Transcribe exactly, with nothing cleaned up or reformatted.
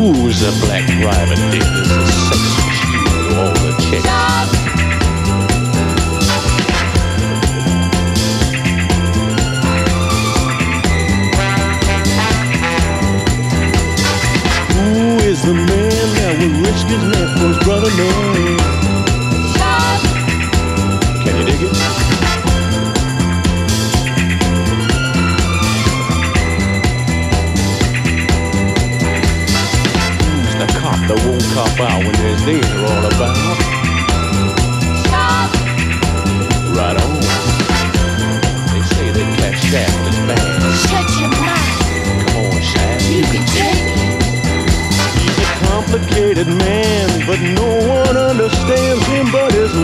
Who's a black private dick? Is a sex machine to all the chicks. Who is the man that would risk his neck for his brother man? Can you dig it? That won't cop out when there's danger all about. Stop. Right on. They say that Cat Shaft is bad. Shut your mouth. Come on, Shaft. You can take it. He's a complicated man, but no one understands him but his